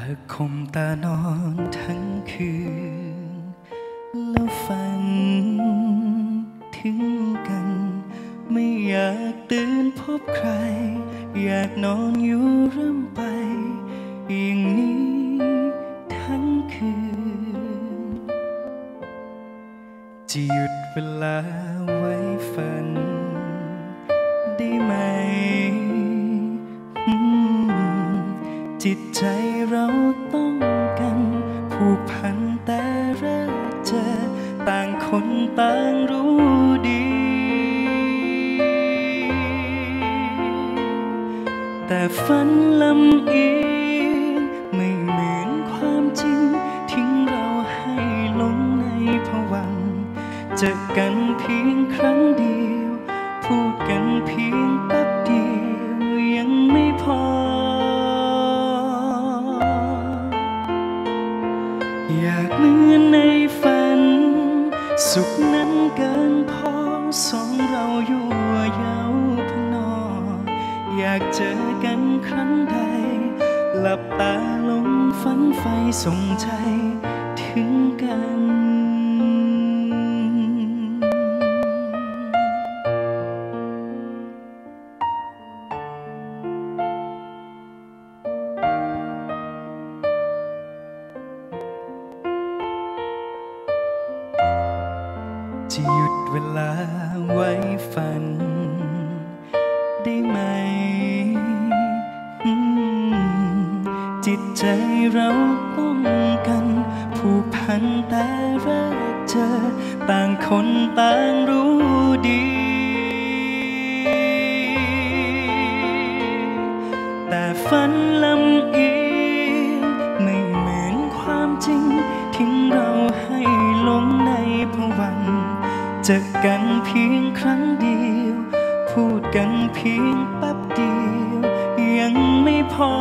ากคมตานอนทั้งคืนแล้วฝันถึงกันไม่อยากตื่นพบใครอยากนอนอยู่ร่ำไปอย่างนี้ทั้งคืนจะหยุดเวลาไว้ฝันได้ไหมจิตใจเราต้องกันผูกพันแต่แรกเจอต่างคนต่างรู้ดีแต่ฝันลำเอียงไม่เหมือนความจริงทิ้งเราให้หลงในภวังค์เจอกันเพียงครั้งเดียวพูดกันเพียงแป๊บเดียวยังไม่พออยากเหมือนในฝันสุขนั้นเกินพอสองเราอยู่เย้าพนออยากเจอกันครั้งใดหลับตาลงฝันไฟส่งใจถึงกันจะหยุดเวลาไว้ฝันได้ไหมจิตใจเราต้องกันผูกพันแต่แรกเจอต่างคนต่างรู้ดีแต่ฝันลำเอียงไม่เหมือนความจริงทิ้งเราให้หลงในภวังค์เจอกันเพียงครั้งเดียวพูดกันเพียงแป๊บเดียวยังไม่พอ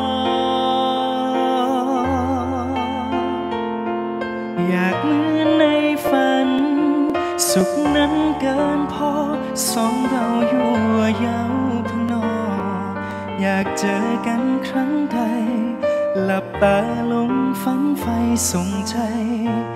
อยากเหมือนในฝันสุขนั้นเกินพอสองเราอยู่เย้าพนออยากเจอกันครั้งใดหลับตาลงฝันไฟส่งใจ